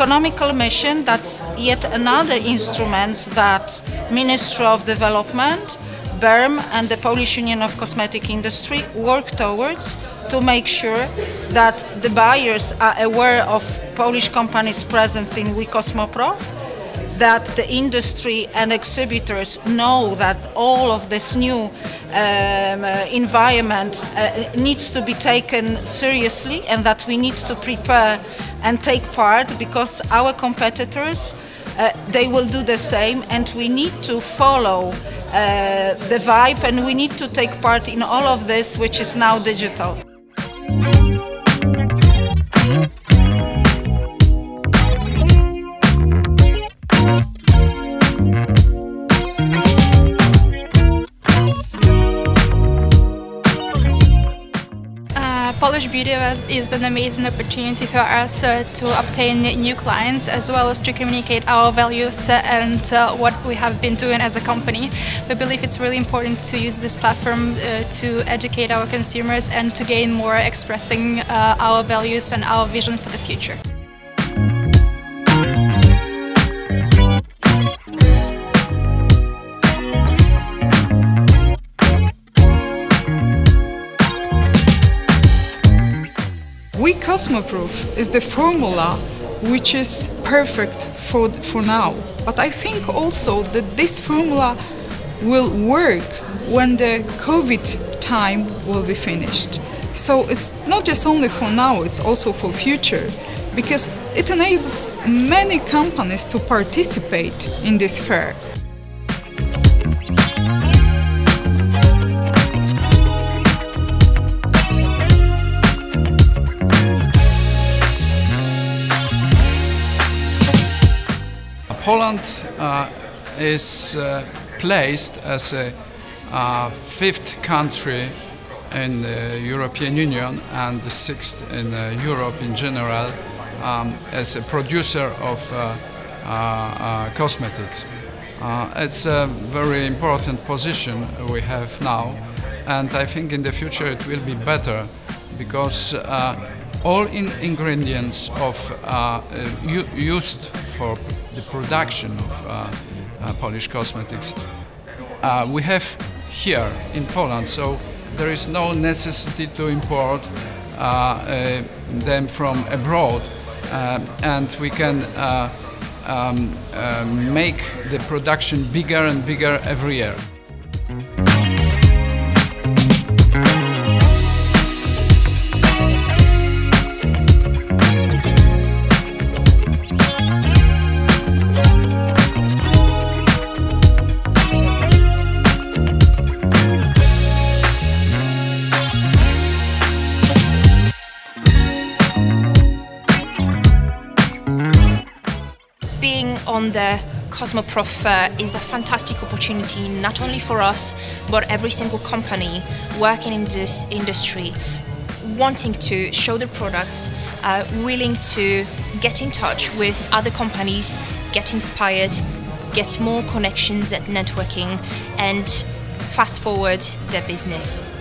economical mission, that's yet another instrument that Ministry of Development, BERM and the Polish Union of Cosmetic Industry work towards to make sure that the buyers are aware of Polish companies' presence in WeCosmoProf, that the industry and exhibitors know that all of this new environment needs to be taken seriously, and that we need to prepare and take part, because our competitors they will do the same, and we need to follow the vibe, and we need to take part in all of this, which is now digital. Polish Beauty is an amazing opportunity for us to obtain new clients, as well as to communicate our values and what we have been doing as a company. We believe it's really important to use this platform to educate our consumers and to gain more expressing our values and our vision for the future. WeCosmoProf is the formula which is perfect for now, but I think also that this formula will work when the COVID time will be finished. So it's not just only for now, it's also for future, because it enables many companies to participate in this fair. Poland is placed as a fifth country in the European Union and the sixth in Europe in general as a producer of cosmetics. It's a very important position we have now, and I think in the future it will be better, because all ingredients used for the production of Polish cosmetics we have here in Poland, so there is no necessity to import them from abroad, and we can make the production bigger and bigger every year. Being on the CosmoProf Fair is a fantastic opportunity, not only for us, but every single company working in this industry, wanting to show their products, willing to get in touch with other companies, get inspired, get more connections and networking, and fast forward their business.